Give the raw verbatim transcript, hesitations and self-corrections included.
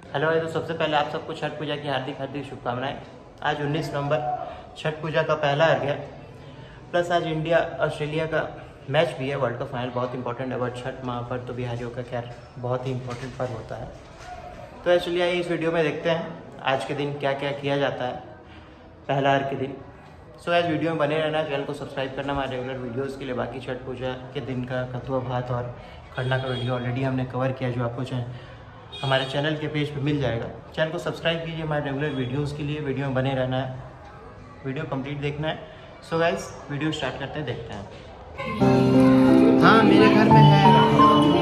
Hello भाई, तो सबसे पहले आप सबको छठ पूजा की हार्दिक हार्दिक शुभकामनाएं। आज उन्नीस नवंबर छठ पूजा का पहला अर्घ्य है, प्लस आज इंडिया ऑस्ट्रेलिया का मैच भी है, वर्ल्ड कप फाइनल बहुत इंपॉर्टेंट है। बट छठ महापर्व तो बिहारियों का खैर बहुत ही इंपॉर्टेंट पर्व होता है। तो एक्चुअली आइए इस वीडियो में देखते हैं आज के दिन क्या क्या किया जाता है पहला अर्घ्य के दिन। सो आज वीडियो में बने रहना, चैनल को सब्सक्राइब करना हमारे रेगुलर वीडियोज़ के लिए। बाकी छठ पूजा के दिन का कथुआ भात और खरना का वीडियो ऑलरेडी हमने कवर किया, जो आपको चाहे हमारे चैनल के पेज पे मिल जाएगा। चैनल को सब्सक्राइब कीजिए हमारे रेगुलर वीडियोस के लिए, वीडियो में बने रहना है, वीडियो कंप्लीट देखना है। सो गाइस वीडियो स्टार्ट करते हैं, देखते हैं। हाँ मेरे घर में है।